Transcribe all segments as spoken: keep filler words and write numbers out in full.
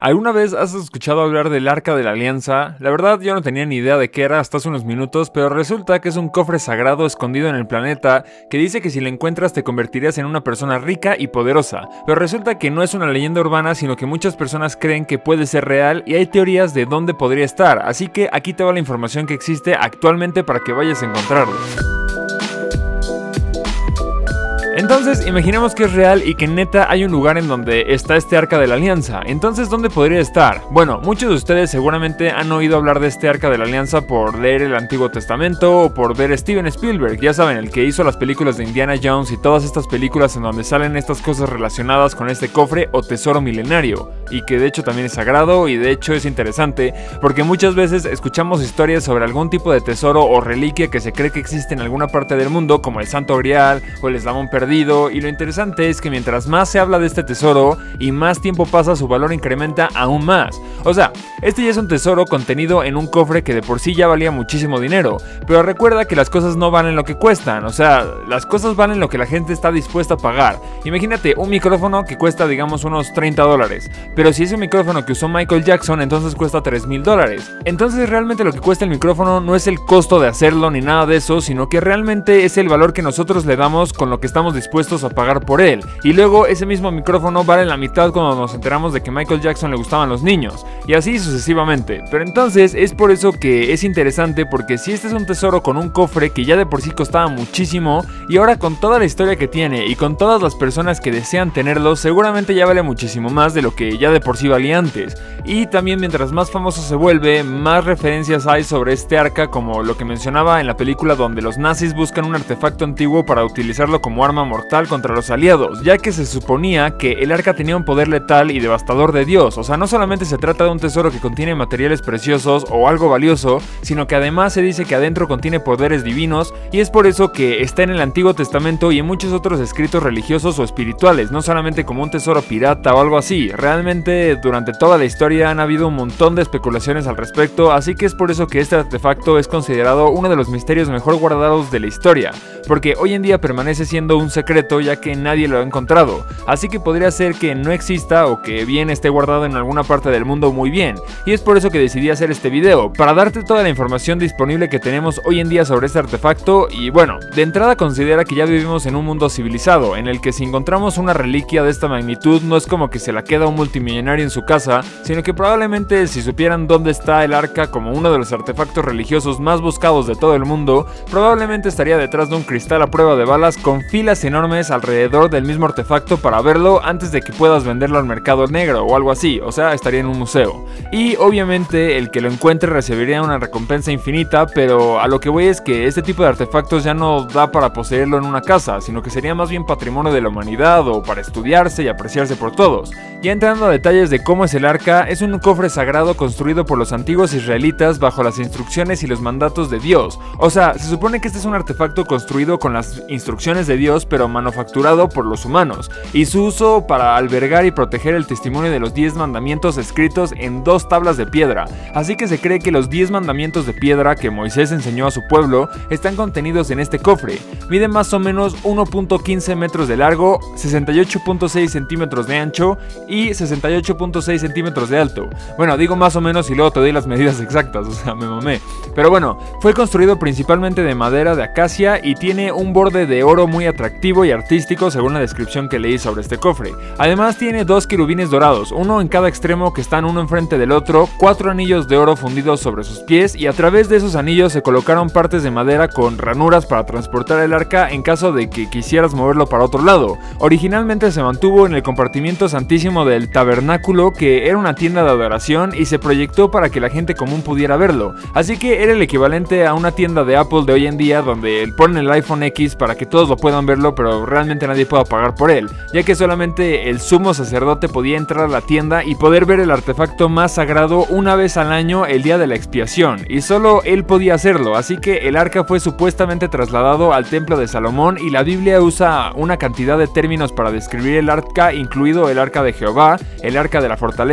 ¿Alguna vez has escuchado hablar del Arca de la Alianza? La verdad yo no tenía ni idea de qué era hasta hace unos minutos, pero resulta que es un cofre sagrado escondido en el planeta que dice que si lo encuentras te convertirías en una persona rica y poderosa. Pero resulta que no es una leyenda urbana, sino que muchas personas creen que puede ser real y hay teorías de dónde podría estar, así que aquí te va la información que existe actualmente para que vayas a encontrarlo. Entonces, imaginemos que es real y que neta hay un lugar en donde está este Arca de la Alianza. Entonces, ¿dónde podría estar? Bueno, muchos de ustedes seguramente han oído hablar de este Arca de la Alianza por leer el Antiguo Testamento o por ver Steven Spielberg, ya saben, el que hizo las películas de Indiana Jones y todas estas películas en donde salen estas cosas relacionadas con este cofre o tesoro milenario, y que de hecho también es sagrado y de hecho es interesante porque muchas veces escuchamos historias sobre algún tipo de tesoro o reliquia que se cree que existe en alguna parte del mundo, como el Santo Grial o el Eslabón Perdido. Y lo interesante es que mientras más se habla de este tesoro y más tiempo pasa, su valor incrementa aún más. O sea, este ya es un tesoro contenido en un cofre que de por sí ya valía muchísimo dinero, pero recuerda que las cosas no valen lo que cuestan, o sea, las cosas valen lo que la gente está dispuesta a pagar. Imagínate un micrófono que cuesta digamos unos treinta dólares, pero si es un micrófono que usó Michael Jackson, entonces cuesta tres mil dólares. Entonces realmente lo que cuesta el micrófono no es el costo de hacerlo ni nada de eso, sino que realmente es el valor que nosotros le damos con lo que estamos dispuestos a pagar por él. Y luego ese mismo micrófono vale la mitad cuando nos enteramos de que Michael Jackson le gustaban los niños, y así sucesivamente. Pero entonces es por eso que es interesante, porque si este es un tesoro con un cofre que ya de por sí costaba muchísimo, y ahora con toda la historia que tiene y con todas las personas que desean tenerlo, seguramente ya vale muchísimo más de lo que ya de por sí valía antes. Y también mientras más famoso se vuelve, más referencias hay sobre este arca, como lo que mencionaba en la película donde los nazis buscan un artefacto antiguo para utilizarlo como arma mortal contra los aliados, ya que se suponía que el arca tenía un poder letal y devastador de Dios. O sea, no solamente se trata de un tesoro que contiene materiales preciosos o algo valioso, sino que además se dice que adentro contiene poderes divinos, y es por eso que está en el Antiguo Testamento y en muchos otros escritos religiosos o espirituales, no solamente como un tesoro pirata o algo así. Realmente durante toda la historia han habido un montón de especulaciones al respecto, así que es por eso que este artefacto es considerado uno de los misterios mejor guardados de la historia, porque hoy en día permanece siendo un secreto ya que nadie lo ha encontrado, así que podría ser que no exista o que bien esté guardado en alguna parte del mundo muy bien, y es por eso que decidí hacer este video, para darte toda la información disponible que tenemos hoy en día sobre este artefacto. Y bueno, de entrada considera que ya vivimos en un mundo civilizado, en el que si encontramos una reliquia de esta magnitud no es como que se la queda un multimillonario en su casa, sino que probablemente si supieran dónde está el arca como uno de los artefactos religiosos más buscados de todo el mundo, probablemente estaría detrás de un cristal a prueba de balas con filas enormes alrededor del mismo artefacto para verlo antes de que puedas venderlo al mercado negro o algo así, o sea, estaría en un museo. Y obviamente el que lo encuentre recibiría una recompensa infinita, pero a lo que voy es que este tipo de artefactos ya no da para poseerlo en una casa, sino que sería más bien patrimonio de la humanidad o para estudiarse y apreciarse por todos. Ya entrando a detalles de cómo es el arca, es un cofre sagrado construido por los antiguos israelitas bajo las instrucciones y los mandatos de Dios. O sea, se supone que este es un artefacto construido con las instrucciones de Dios, pero manufacturado por los humanos, y su uso para albergar y proteger el testimonio de los diez mandamientos escritos en dos tablas de piedra. Así que se cree que los diez mandamientos de piedra que Moisés enseñó a su pueblo están contenidos en este cofre. Mide más o menos uno punto quince metros de largo, sesenta y ocho punto seis centímetros de ancho y sesenta y ocho punto seis centímetros de alto. Bueno, digo más o menos y luego te doy las medidas exactas, o sea, me mamé. Pero bueno, fue construido principalmente de madera de acacia y tiene un borde de oro muy atractivo y artístico según la descripción que leí sobre este cofre. Además tiene dos querubines dorados, uno en cada extremo que están uno enfrente del otro, cuatro anillos de oro fundidos sobre sus pies, y a través de esos anillos se colocaron partes de madera con ranuras para transportar el arca en caso de que quisieras moverlo para otro lado. Originalmente se mantuvo en el compartimiento santísimo del tabernáculo, que era una tienda de adoración, y se proyectó para que la gente común pudiera verlo, así que era el equivalente a una tienda de Apple de hoy en día donde ponen el iPhone X para que todos lo puedan verlo, pero realmente nadie pueda pagar por él, ya que solamente el sumo sacerdote podía entrar a la tienda y poder ver el artefacto más sagrado una vez al año, el día de la expiación, y solo él podía hacerlo. Así que el arca fue supuestamente trasladado al templo de Salomón, y la Biblia usa una cantidad de términos para describir el arca, incluido el arca de Jehová, el arca de la fortaleza y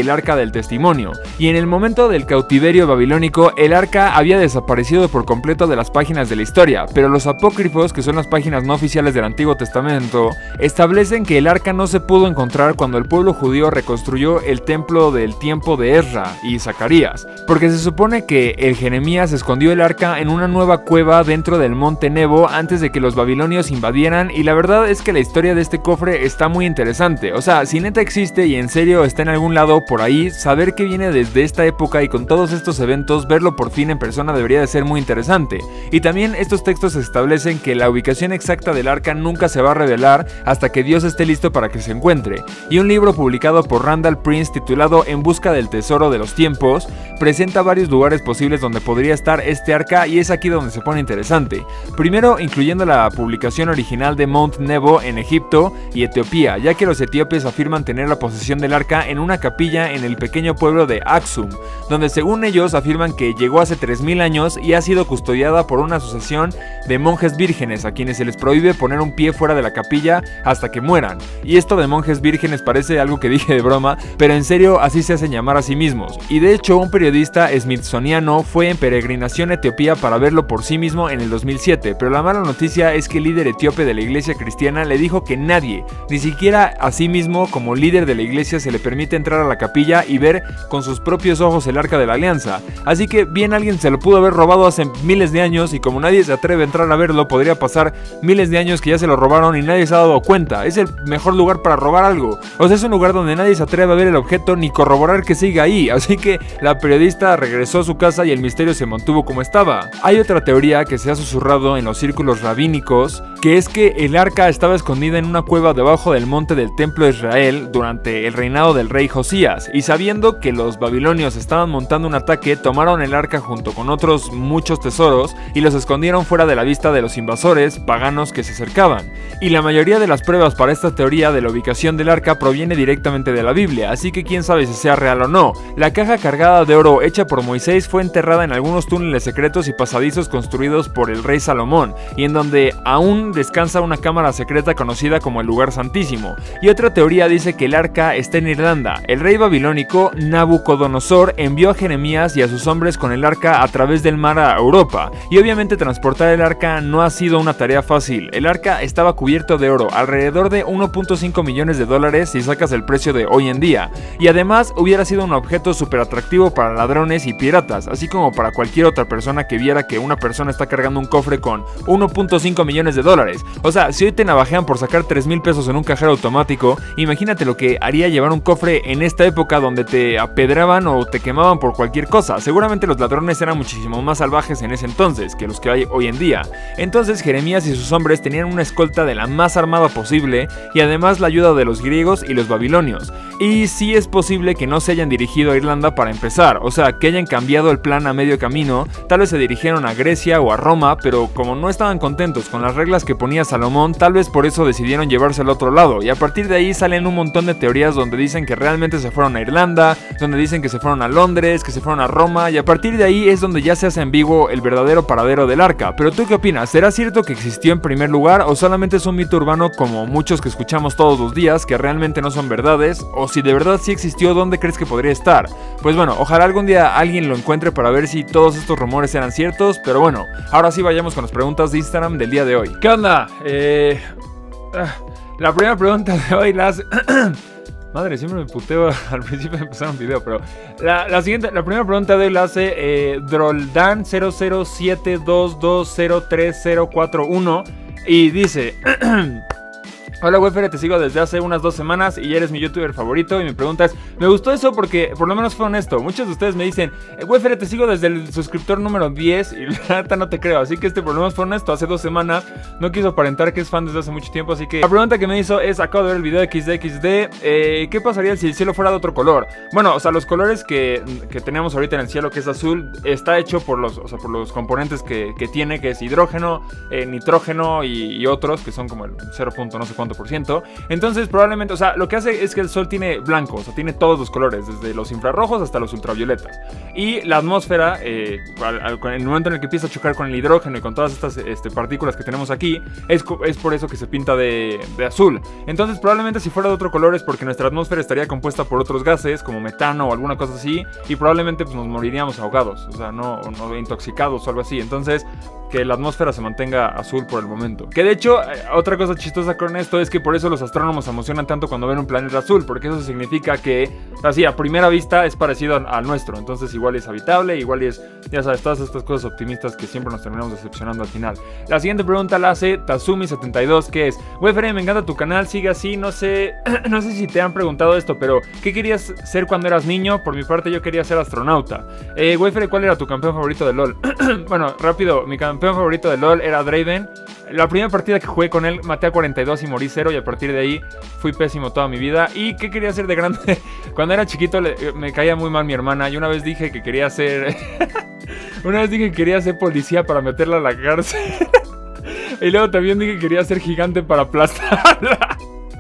y el arca del testimonio. Y en el momento del cautiverio babilónico, el arca había desaparecido por completo de las páginas de la historia, pero los apócrifos, que son las páginas no oficiales del Antiguo Testamento, establecen que el arca no se pudo encontrar cuando el pueblo judío reconstruyó el templo del tiempo de Ezra y Zacarías, porque se supone que el Jeremías escondió el arca en una nueva cueva dentro del monte Nebo antes de que los babilonios invadieran, y la verdad es que la historia de este cofre está muy interesante. O sea, si neta existe y en serio está en algún lado por ahí, saber que viene desde esta época y con todos estos eventos, verlo por fin en persona debería de ser muy interesante. Y también estos textos establecen que la ubicación exacta del arca nunca se va a revelar hasta que Dios esté listo para que se encuentre. Y un libro publicado por Randall Prince titulado En busca del tesoro de los tiempos presenta varios lugares posibles donde podría estar este arca, y es aquí donde se pone interesante. Primero, incluyendo la publicación original de Mount Nebo en Egipto y Etiopía, ya que los etíopes afirman tener la posesión del arca en una capilla en el pequeño pueblo de Aksum, donde según ellos afirman que llegó hace tres mil años y ha sido custodiada por una asociación de monjes vírgenes a quienes se les prohíbe poner un pie fuera de la capilla hasta que mueran. Y esto de monjes vírgenes parece algo que dije de broma, pero en serio así se hacen llamar a sí mismos. Y de hecho un periodista smithsoniano fue en peregrinación a Etiopía para verlo por sí mismo en el dos mil siete, pero la mala noticia es que el líder etíope de la iglesia cristiana le dijo que nadie, ni siquiera a sí mismo como líder de la iglesia, se le permite entrar a la capilla y ver con sus propios ojos el arca de la alianza. Así que bien alguien se lo pudo haber robado hace miles de años, y como nadie se atreve a entrar a verlo, podría pasar miles de años que ya se lo robaron y nadie se ha dado cuenta. Es el mejor lugar para robar algo. O sea, es un lugar donde nadie se atreve a ver el objeto ni corroborar que siga ahí. Así que la periodista regresó a su casa y el misterio se mantuvo como estaba. Hay otra teoría que se ha susurrado en los círculos rabínicos, que es que el arca estaba escondida en una cueva debajo del monte del templo de Israel durante el reinado del rey Josías, y sabiendo que los babilonios estaban montando un ataque, tomaron el arca junto con otros muchos tesoros y los escondieron fuera de la vista de los invasores paganos que se acercaban. Y la mayoría de las pruebas para esta teoría de la ubicación del arca proviene directamente de la Biblia, así que quién sabe si sea real o no. La caja cargada de oro hecha por Moisés fue enterrada en algunos túneles secretos y pasadizos construidos por el rey Salomón, y en donde aún descansa una cámara secreta conocida como el lugar santísimo. Y otra teoría dice que el arca está en Irlanda. El rey babilónico Nabucodonosor envió a Jeremías y a sus hombres con el arca a través del mar a Europa, y obviamente transportar el arca no ha sido una tarea fácil. El arca estaba cubierto de oro, alrededor de uno punto cinco millones de dólares si sacas el precio de hoy en día, y además hubiera sido un objeto súper atractivo para ladrones y piratas, así como para cualquier otra persona que viera que una persona está cargando un cofre con uno punto cinco millones de dólares. O sea, si hoy te navajean por sacar tres mil pesos en un cajero automático, imagínate lo que haría llevar un cofre en esta época donde te apedraban o te quemaban por cualquier cosa. Seguramente los ladrones eran muchísimo más salvajes en ese entonces que los que hay hoy en día. Entonces Jeremías y sus hombres tenían una escolta de la más armada posible, y además la ayuda de los griegos y los babilonios. Y sí es posible que no se hayan dirigido a Irlanda para empezar, o sea, que hayan cambiado el plan a medio camino. Tal vez se dirigieron a Grecia o a Roma, pero como no estaban contentos con las reglas que ponía Salomón, tal vez por eso decidieron llevarse al otro lado. Y a partir de ahí salen un montón de teorías donde dicen que realmente se fueron a Irlanda, donde dicen que se fueron a Londres, que se fueron a Roma, y a partir de ahí es donde ya se hace ambiguo el verdadero paradero del arca. Pero ¿tú qué opinas? ¿Será cierto que existió en primer lugar, o solamente es un mito urbano como muchos que escuchamos todos los días, que realmente no son verdades? O si de verdad sí existió, ¿dónde crees que podría estar? Pues bueno, ojalá algún día alguien lo encuentre para ver si todos estos rumores eran ciertos. Pero bueno, ahora sí vayamos con las preguntas de Instagram del día de hoy. ¿Qué onda? Eh... La primera pregunta de hoy la hace... Madre, siempre me puteo al principio de empezar un video, pero la, la siguiente, la primera pregunta de hoy la hace eh, Droldan cero cero siete dos dos cero tres cero cuatro uno y dice... Hola Wefere, te sigo desde hace unas dos semanas y eres mi youtuber favorito, y mi pregunta es, me gustó eso porque por lo menos fue honesto. Muchos de ustedes me dicen, Wefere, te sigo desde el suscriptor número diez, y la neta no te creo, así que este por lo menos fue honesto. Hace dos semanas no quiso aparentar que es fan desde hace mucho tiempo, así que la pregunta que me hizo es, acabo de ver el video de equis de equis de, eh, ¿qué pasaría si el cielo fuera de otro color? Bueno, o sea, los colores que, que tenemos ahorita en el cielo, que es azul, está hecho por los, o sea, por los componentes que, que tiene, que es hidrógeno, eh, nitrógeno y, y otros, que son como el cero. No sé cuánto tanto por ciento. Entonces probablemente, o sea, lo que hace es que el Sol tiene blanco, o sea, tiene todos los colores, desde los infrarrojos hasta los ultravioletas. Y la atmósfera, eh, al, al, en el momento en el que empieza a chocar con el hidrógeno y con todas estas este, partículas que tenemos aquí, es, es por eso que se pinta de, de azul. Entonces probablemente si fuera de otro color es porque nuestra atmósfera estaría compuesta por otros gases, como metano o alguna cosa así, y probablemente pues, nos moriríamos ahogados, o sea, no, no intoxicados o algo así. Entonces, que la atmósfera se mantenga azul por el momento. Que de hecho, otra cosa chistosa con esto es que por eso los astrónomos se emocionan tanto cuando ven un planeta azul, porque eso significa que, así, a primera vista es parecido al nuestro, entonces igual es habitable, igual es, ya sabes, todas estas cosas optimistas que siempre nos terminamos decepcionando al final. La siguiente pregunta la hace Tazumi setenta y dos, que es: güey, Fere, me encanta tu canal, sigue así, no sé, no sé si te han preguntado esto, pero ¿qué querías ser cuando eras niño? Por mi parte yo quería ser astronauta. Eh, güey, Fere, ¿cuál era tu campeón favorito de LOL? Bueno, rápido, mi campeón campeón favorito de LOL era Draven. La primera partida que jugué con él maté a cuarenta y dos y morí cero, y a partir de ahí fui pésimo toda mi vida. ¿Y qué quería hacer de grande? Cuando era chiquito le, me caía muy mal mi hermana, y una vez dije que quería ser... una vez dije que quería ser policía para meterla a la cárcel. Y luego también dije que quería ser gigante para aplastarla.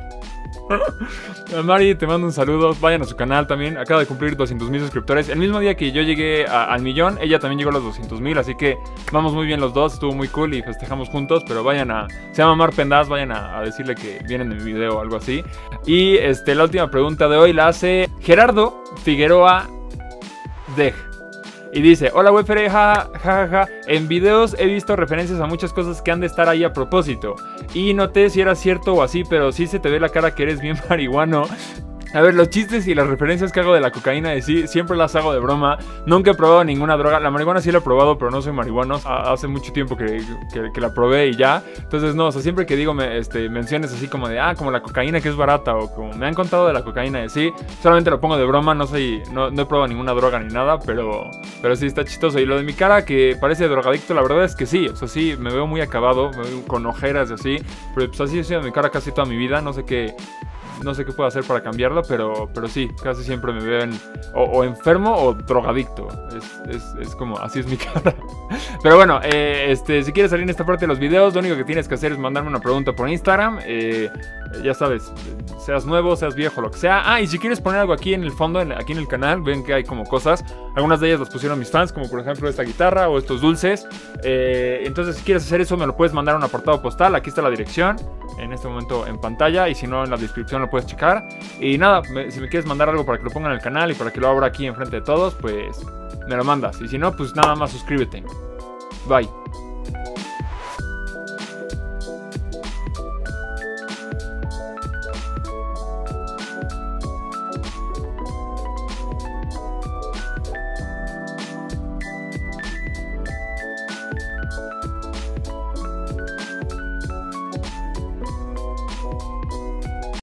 Mari, te mando un saludo, vayan a su canal también, acaba de cumplir doscientos mil suscriptores. El mismo día que yo llegué a, al millón, ella también llegó a los doscientos mil, así que vamos muy bien los dos, estuvo muy cool y festejamos juntos. Pero vayan a, se llama Mar Pendaz, vayan a, a decirle que vienen de mi video o algo así. Y este, la última pregunta de hoy la hace Gerardo Figueroa Dej. Y dice: hola Wefere, ja, ja, ja, ja. En videos he visto referencias a muchas cosas que han de estar ahí a propósito. Y noté si era cierto o así, pero sí se te ve la cara que eres bien marihuano. A ver, los chistes y las referencias que hago de la cocaína de sí, siempre las hago de broma. Nunca he probado ninguna droga. La marihuana sí la he probado, pero no soy marihuano. Hace mucho tiempo que, que, que la probé y ya. Entonces no, o sea, siempre que digo me, este, menciones así como de, ah, como la cocaína que es barata, o como me han contado de la cocaína de sí, solamente lo pongo de broma. No soy, no, no he probado ninguna droga ni nada, pero, pero sí está chistoso. Y lo de mi cara que parece drogadicto, la verdad es que sí. O sea, sí, me veo muy acabado, me veo con ojeras y así. Pero pues así he sido mi cara casi toda mi vida. No sé qué... No sé qué puedo hacer para cambiarlo, pero, pero sí, casi siempre me veo en, o, o enfermo o drogadicto. Es, es, es como, así es mi cara. Pero bueno, eh, este, si quieres salir en esta parte de los videos, lo único que tienes que hacer es mandarme una pregunta por Instagram. Eh, ya sabes, seas nuevo, seas viejo, lo que sea. Ah, y si quieres poner algo aquí en el fondo, en, aquí en el canal, ven que hay como cosas. Algunas de ellas las pusieron mis fans, como por ejemplo esta guitarra o estos dulces. Eh, entonces, si quieres hacer eso, me lo puedes mandar a un apartado postal. Aquí está la dirección, en este momento en pantalla, y si no, en la descripción lo puedes checar. Y nada, me, si me quieres mandar algo para que lo ponga en el canal y para que lo abra aquí enfrente de todos, pues me lo mandas. Y si no, pues nada más suscríbete. Bye.